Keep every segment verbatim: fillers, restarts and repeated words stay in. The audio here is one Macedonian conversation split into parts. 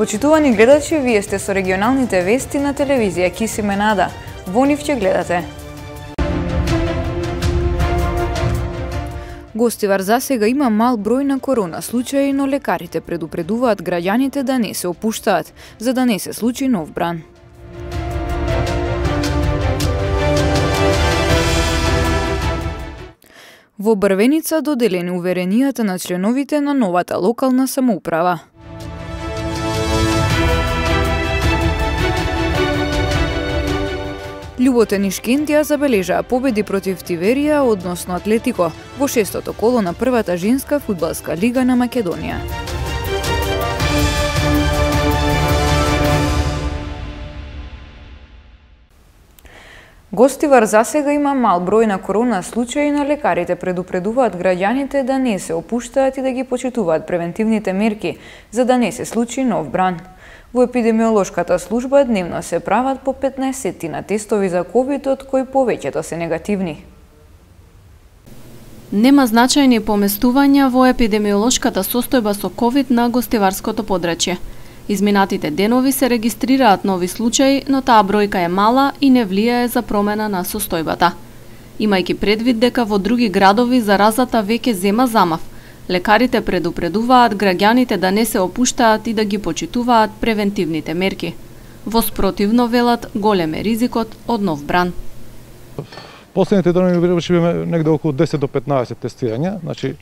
Почитувани гледачи, вие сте со регионалните вести на телевизија Кисиме Нада. Во нив ќе гледате. Гостивар засега има мал број на корона случаи, но лекарите предупредуваат граѓаните да не се опуштаат, за да не се случи нов бран. Во Брвеница доделени уверенијата на членовите на новата локална самоуправа. Љуботен и Шкентија забележаа победи против Тиверија, односно Атлетико, во шестото коло на првата женска фудбалска лига на Македонија. Гостивар засега има мал број на корона случаи, но лекарите предупредуваат граѓаните да не се опуштаат и да ги почитуваат превентивните мерки, за да не се случи нов бран. Во епидемиолошката служба дневно се прават по петнаесет на тестови за ковид, од кои повеќето се негативни. Нема значајни поместувања во епидемиолошката состојба со ковид на гостиварското подрачје. Изминатите денови се регистрираат нови случаи, но таа бројка е мала и не влијае за промена на состојбата. Имајќи предвид дека во други градови заразата веќе зема замав, лекарите предупредуваат граѓаните да не се опуштаат и да ги почитуваат превентивните мерки. Во спротивно, велат, голем е ризикот од нов бран. Последните дни вршиме негде околу десет до петнаесет тестирања, значи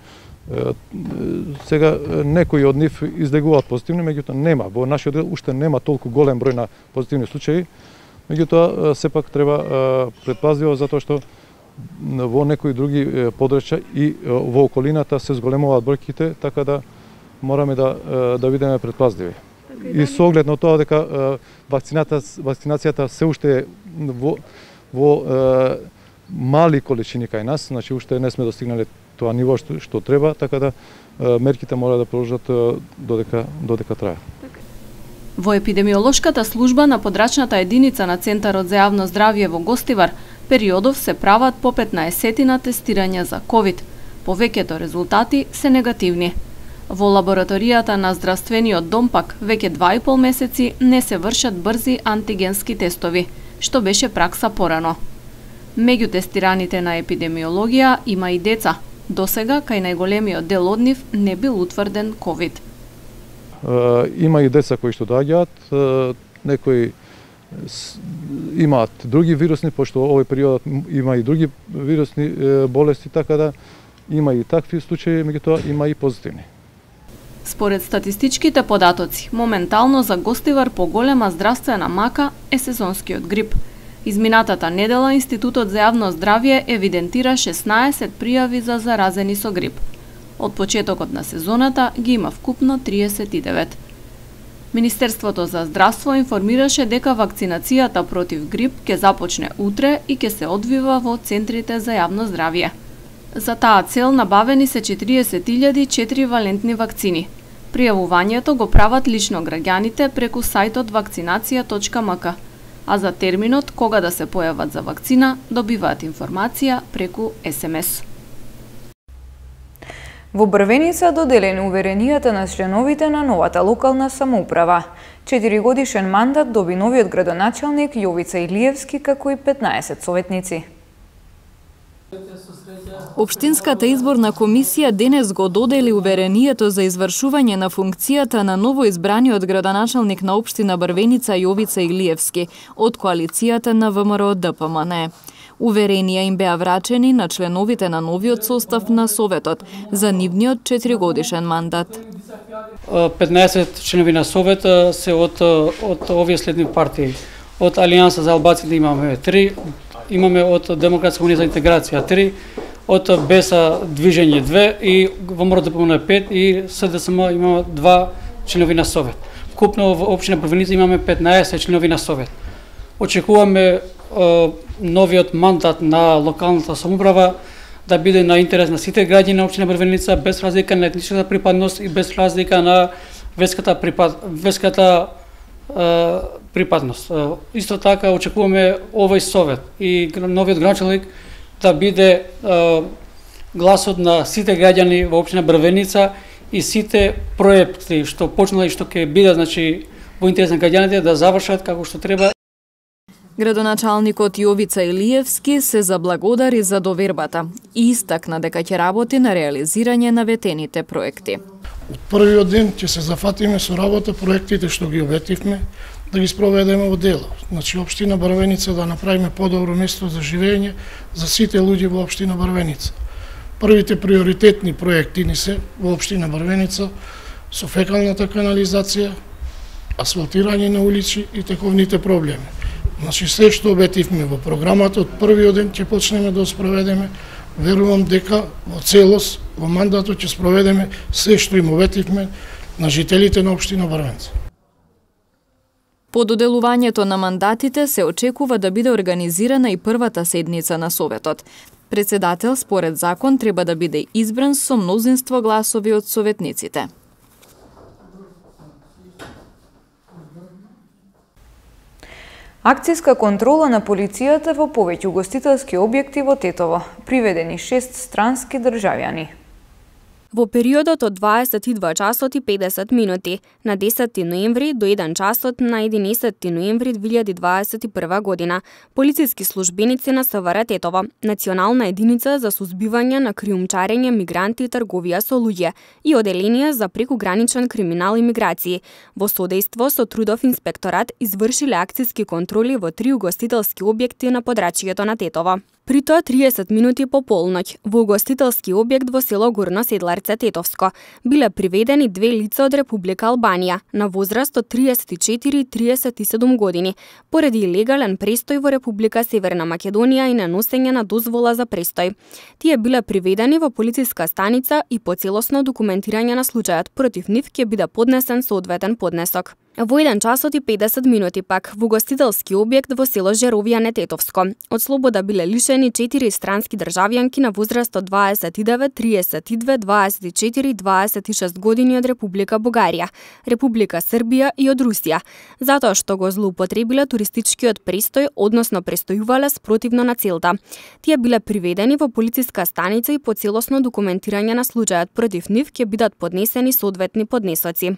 сега некои од нив излегуваат позитивни, меѓутоа нема, во нашиот дел уште нема толку голем број на позитивни случаи, меѓутоа сепак треба предпазливо затоа што во некои други подрачја и во околината се зголемуваат бројките, така да мораме да да бидеме предпазливи. И со оглед на тоа дека вакцината вакцинацијата се уште е во во мали количини кај нас, значи уште не сме достигнале тоа ниво што, што треба, така да мерките мора да продолжат додека додека трае. Во епидемиолошката служба на подрачната единица на Центарот за јавно здравје во Гостивар периодов се прават по петнаесет на тестирања за ковид. Повеќето резултати се негативни. Во лабораторијата на здравствениот дом пак веќе два и пол месеци не се вршат брзи антигенски тестови, што беше пракса порано. Меѓу тестираните на епидемиологија има и деца. Досега, кај најголемиот дел од нив не бил утврден ковид. Има и деца кои што доаѓаат, некои имаат други вирусни, пошто овој период има и други вирусни болести, така да има и такви случаи, меѓутоа има и позитивни. Според статистичките податоци, моментално за Гостивар поголема здравствена мака е сезонскиот грип. Изминатата недела Институтот за јавно здравје евидентира шеснаесет пријави за заразени со грип. Од почетокот на сезоната ги има вкупно триесет и девет. Министерството за здравство информираше дека вакцинацијата против грип ќе започне утре и ќе се одвива во центрите за јавно здравје. За таа цел набавени се четириесет илјади четиривалентни вакцини. Пријавувањето го прават лично граѓаните преку сајтот вакцинација точка ем ка, а за терминот кога да се појават за вакцина добиваат информација преку ес ем ес. Во Брвеница доделени уверенијата на членовите на новата локална самоуправа. Четиригодишен мандат доби новиот градоначалник Јовица Илиевски, како и петнаесет советници. Општинската изборна комисија денес го додели уверенијето за извршување на функцијата на новоизбраниот градоначалник на општина Брвеница Јовица Илиевски од коалицијата на Вэ Ем Ер Д П М Н. Уверенија им беа врачени на членовите на новиот состав на Советот за нивниот четиригодишен мандат. петнаесет членови на Совет се од, од овие следни партии. Од Алијанса за албаците имаме три, имаме од Демократска унија за интеграција три, од Беса движење две и Вэ Ем Ер Д П М Н пет и С Д С М имаме два членови на Совет. Вкупно во општина Брвеница имаме петнаесет членови на Совет. Очекуваме новиот мандат на локалната самоуправа да биде на интерес на сите граѓани на општина Брвеница, без разлика на етничката припадност и без разлика на верската припад, верската е, припадност. Е, исто така очекуваме овој совет и новиот градоначалник да биде е, гласот на сите граѓани во општина Брвеница и сите проекти што почнала и што ќе бидат, значи, во интерес на граѓаните да завршат како што треба. Градоначалникот Јовица Илиевски се заблагодари за довербата и истакна дека ќе работи на реализирање на ветените проекти. Од првиот ден ќе се зафатиме со работа проектите што ги обетивме да ги спроведеме во дело. Значи, општина Брвеница да направиме подобро место за живење за сите луѓе во општина Брвеница. Првите приоритетни проекти ни се во општина Брвеница со фекалната канализација, асфалтирање на улици и тековните проблеми. Значи, се што обетивме во програмата од првиот ден ќе почнеме да спроведеме. Верувам дека во целост во мандатот ќе спроведеме се што им обетивме на жителите на општина Брвеница. По доделувањето на мандатите се очекува да биде организирана и првата седница на Советот. Председател според закон треба да биде избран со мнозинство гласови од советниците. Акцијска контрола на полицијата во повеќе угостителски објекти во Тетово. Приведени шест странски државјани. Во периодот од дваесет и два часот и педесет минути на десети ноември до еден часот на единесети ноември две илјади дваесет и прва година, полициски службеници на СВР Тетово, национална единица за сузбивање на криумчарење, мигранти и трговија со луѓе и оделение за прекуграничен криминал и миграции, во содејство со Трудов инспекторат извршиле акцијски контроли во три угостителски објекти на подрачјето на Тетово. При тоа триесет минути по полноќ во угостителски објект во село Горно Седларце Тетовско биле приведени две лица од Република Албанија на возраст од триесет и четири и триесет и седум години поради илегален престој во Република Северна Македонија и неносење на дозвола за престој. Тие биле приведени во полициска станица и по целосно документирање на случајот против нив ќе биде поднесен соодветен поднесок. Во еден часот и педесет минути пак во угостителски објект во село Жеровијане Тетовско од слобода биле лишени четири странски државјанки на возраст од дваесет и девет, триесет и две, дваесет и четири и дваесет и шест години од Република Бугарија, Република Србија и од Русија, затоа што го злоупотребиле туристичкиот престој, односно престојувале спротивно на целта. Тие биле приведени во полициска станица и по целосно документирање на случајот против нив ќе бидат поднесени соодветни поднесоци.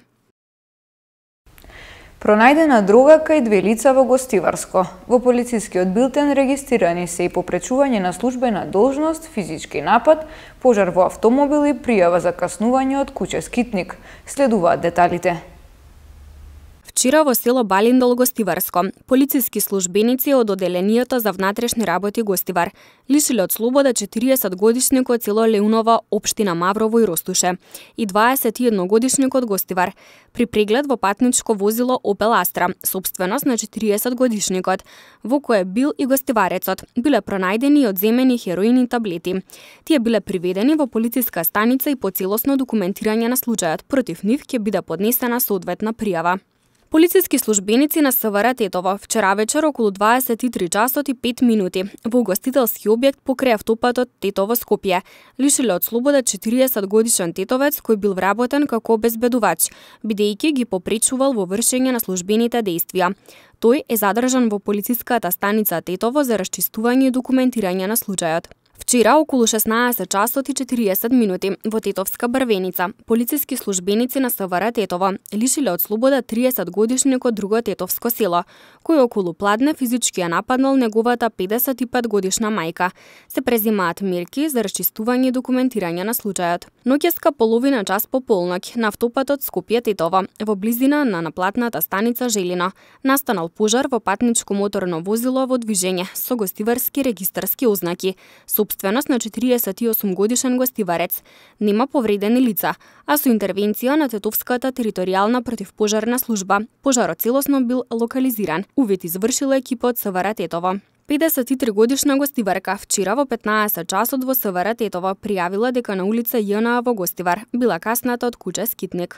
Пронајдена дрога кај две лица во Гостиварско. Во полицискиот билтен регистрирани се и попречување на службена должност, физички напад, пожар во автомобил и пријава за каснување од куќе скитник. Следуваат деталите. Вчера во село Балиндол, Гостиварско, полициски службеници од Оделението за внатрешни работи Гостивар лишиле од слобода четириесет годишникот село Леунова, општина Маврово и Ростуше, и дваесет и едно годишникот Гостивар при преглед во патничко возило Опел Астра, собственост на четириесет годишникот, во кое бил и гостиварецот. Биле пронајдени и одземени хероини таблети. Тие биле приведени во полициска станица и по целосно документирање на случајот против нив ќе биде поднесена соодветна пријава. Полициски службеници на СВР Тетово вчера вечер околу дваесет и три часот и пет минути во угостителски објект покрај автопатот Тетово Скопје лишиле од слобода четириесет годишен тетовец кој бил вработен како обезбедувач, бидејќи ги попречувал во вршење на службените дејствија. Тој е задржан во полициската станица Тетово за расчистување и документирање на случајот. Вчера околу шеснаесет часот и четириесет минути во Тетовска Брвеница полициски службеници на СВР Тетово лишиле од слобода триесет годишникот друго тетовско село, кој околу пладне физички ја нападнал неговата педесет и пет годишна мајка. Се презимаат мерки за расчистување и документирање на случајот. Ноќеска половина час по полноќ на автопатот Скопје Тетово во близина на наплатната станица Желино настанал пожар во патничко моторно возило во движење со гостиварски регистарски ознаки. Собственост на четириесет и осум годишен гостиварец. Нема повредени лица, а со интервенција на Тетовската територијална противпожарна служба, пожарот целосно бил локализиран. Увид извршила екипот СВР Тетово. педесет и три годишна гостиварка вчера во петнаесет часот во СВР Тетово пријавила дека на улица ЈНА во Гостивар била касната од куќа скитник.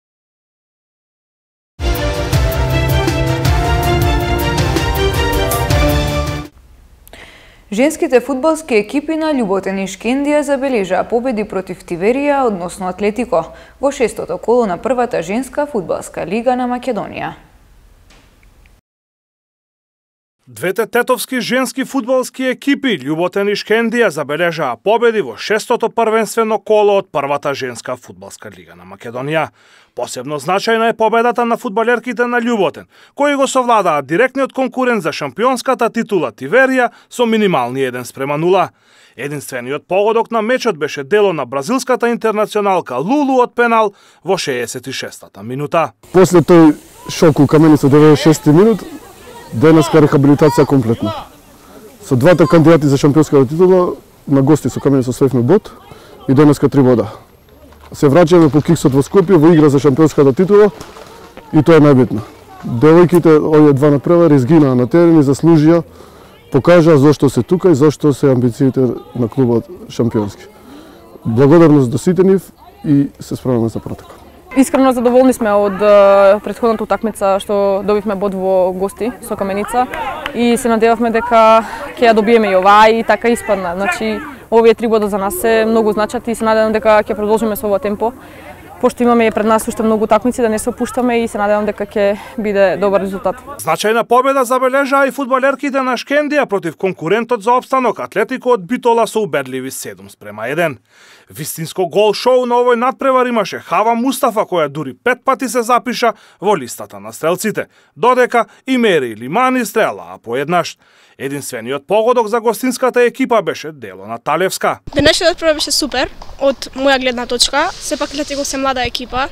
Женските фудбалски екипи на Љуботен и Шкендија забележаа победи против Тиверија, односно Атлетико, во шестото коло на првата женска фудбалска лига на Македонија. Двете тетовски женски фудбалски екипи Љуботен и Шкендија забележаа победи во шестото првенствено коло од првата женска фудбалска лига на Македонија. Посебно значајна е победата на фудбалерките на Љуботен, кои го совладаа директниот конкурент за шампионската титула Тиверија со минимални еден спрема нула. Единствениот погодок на мечот беше дело на бразилската интернационалка Лулу од пенал во шеесет и шестата минута. После тој шок у Каменица деветдесет и шести минут, денеска рехабилитација комплетна. Со двата кандидати за шампионската титула на гости со Каменица освоивме бод и денеска три бода. Се враќаме по киксот во Скопје во игра за шампионската титула и тоа е најбитно. Девојките овие два напревари изгинаа на терен и заслужија, покажаа зошто се тука и зошто се амбициите на клубот шампионски. Благодарност до сите нив и се справаме за протока. Искрено задоволни сме од претходната утакмица што добивме бод во гости со Каменица и се надевавме дека ќе ја добиеме и оваа и така испадна. Значи, овие три бода за нас се многу значат и се надевам дека ќе продолжиме со ова темпо, пошто имаме пред нас уште многу утакмици да не се опуштаме и се надевам дека ќе биде добар резултат. Значајна победа забележаа и фудбалерките на Шкендија против конкурентот за опстанок Атлетико од Битола со убедливи седум спрема еден. Вистинско гол шоу на овој надпревар имаше Хава Мустафа, која дури пет пати се запиша во листата на стрелците, додека и Мери Лимани стрелаа поеднаш. Единствениот погодок за гостинската екипа беше дело на Талевска. Денешниот надпревар беше супер, од моја гледна точка. Сепак Атлетико се млада екипа,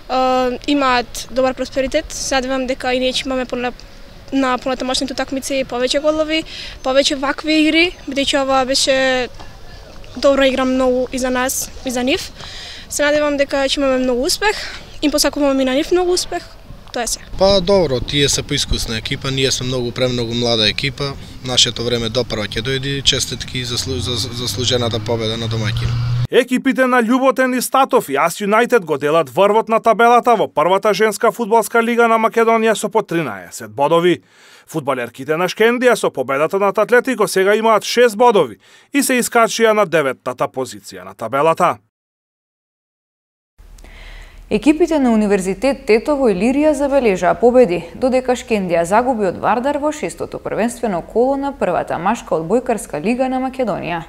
е, имаат добар просперитет. Се надевам дека и ние ќе имаме на, на понатамошните утакмици повеќе голови, повеќе вакви игри, бидејќи ова беше добра игра многу и за нас, и за нив. Се надевам дека ќе имаме многу успех, им посакуваме и на нив многу успех. Тоа е се. Па добро, тие се поискусна екипа, ние сме многу премногу млада екипа. Нашето време допрва ќе дојде, честитки за заслужената победа на домаќин. Екипите на Љуботен и Статов и Ас Юнајтед го делат врвот на табелата во првата женска фудбалска лига на Македонија со по тринаесет бодови. Фудбалерките на Шкендија со победата над Атлетико сега имаат шест бодови и се искачија на деветтата позиција на табелата. Екипите на Универзитет Тетово и Илирија забележаа победи, додека Шкендија загуби од Вардар во шестото првенствено коло на првата машка одбојкарска лига на Македонија.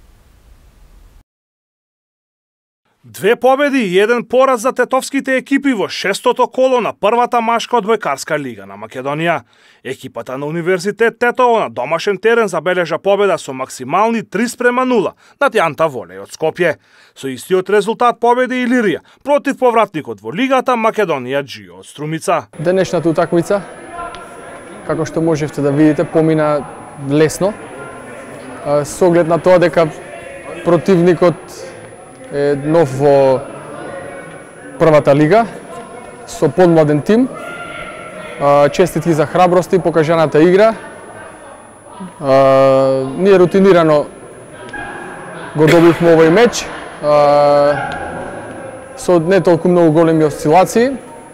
Две победи и еден пораз за тетовските екипи во шестото коло на првата машка одбојкарска лига на Македонија. Екипата на Универзитет Тетово на домашен терен забележа победа со максимални три спрема нула над Јанта Волеј од Скопје. Со истиот резултат победи и Илирија против повратникот во лигата Македонија Џио од Струмица. Денешната утакмица, како што можевте да видите, помина лесно. Со оглед на тоа дека противникот е нов во првата лига, со подмладен тим. Честитки за храброст и покажаната игра. Ние рутинирано го добивме овој меч, со не толку многу големи осцилации.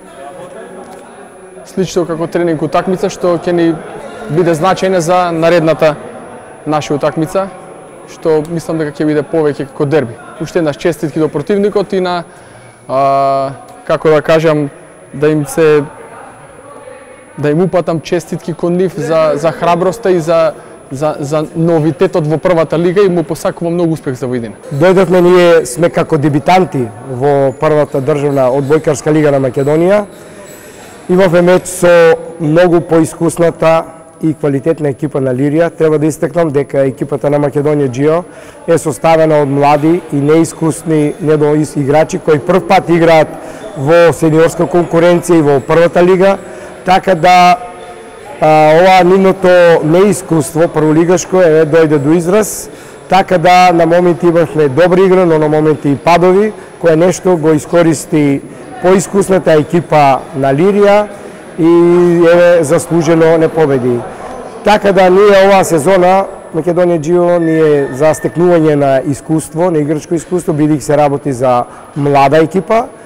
Слично како тренинг утакмица, што ќе ни биде значајна за наредната наша утакмица, што мислам дека ќе биде повеќе како дерби. Уште еднаш честитки до противникот и на, а, како да кажам, да им се да им упатам честитки кон нив за за храброста и за за за новитетот во првата лига и му посакувам многу успех за овој ден. Дојдовме, ние сме како дебитанти во првата државна одбојкарска лига на Македонија. Имавме меч со многу поискусната и квалитетна екипа на Илирија. Треба да истекнам дека екипата на Македонија Џио е составена од млади и неискусни недоиграчи кои прв пат играат во сениорска конкуренција и во првата лига, така да а, ова нивното неискуство прволигашко е дојде до израз, така да на моменти имавме добри игра, но на моменти и падови, кое нешто го искористи поискусната екипа на Илирија и еве заслужено не победи. Така да ние оваа сезона Македонија Џио ние за стекнување на искуство, на играчко искуство, бидејќи се работи за млада екипа,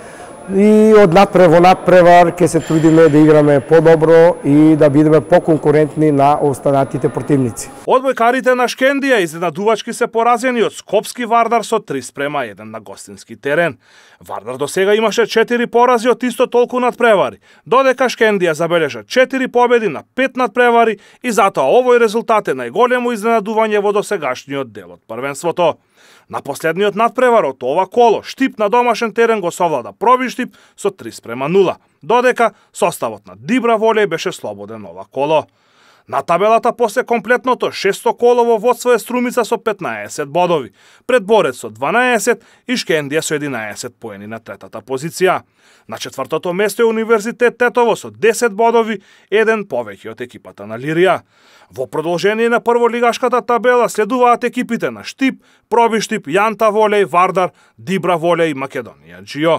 И од надпревар во надпревар ќе се трудиме да играме подобро и да бидеме поконкурентни на останатите противници. Одбојкарите на Шкендија изненадувачки се поразени од Скопски Вардар со три спрема еден на гостински терен. Вардар до сега имаше четири порази од исто толку надпревари, додека Шкендија забележа четири победи на пет надпревари и затоа овој резултат е најголемо изненадување во досегашниот дел од првенството. На последниот надпревар од ова коло, Штип на домашен терен го совлада Проби Штип со три спрема нула, додека составот на Дибра Волеј беше слободен ова коло. На табелата после комплетното шесто коло во водство е Струмица со петнаесет бодови, пред Борец со дванаесет и Шкендија со единаесет поени на третата позиција. На четвртото место е Универзитет Тетово со десет бодови, еден повеќе од екипата на Лирија. Во продолжение на прволигашката табела следуваат екипите на Штип, Проби Штип, Јанта Волеј, Вардар, Дибра Волеј и Македонија Џио.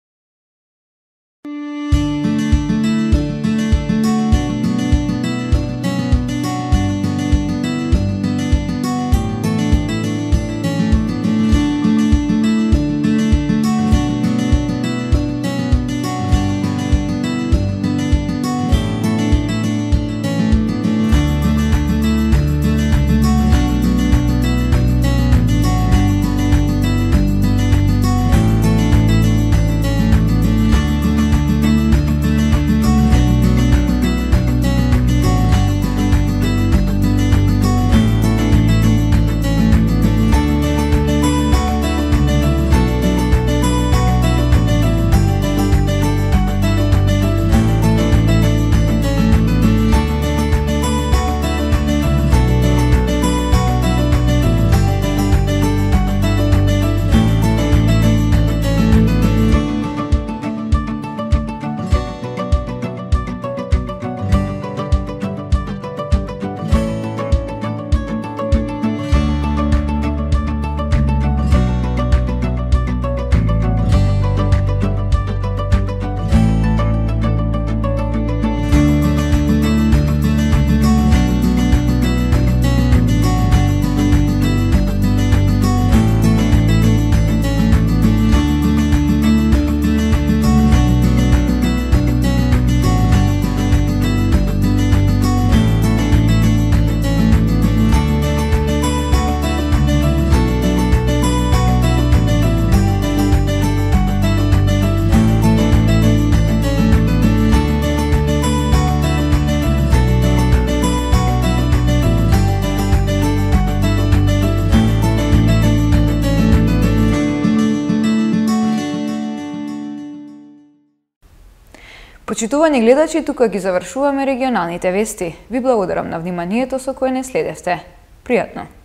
Почитувани гледачи, тука ги завршуваме регионалните вести. Ви благодарам на вниманието со кое не следевте. Пријатно!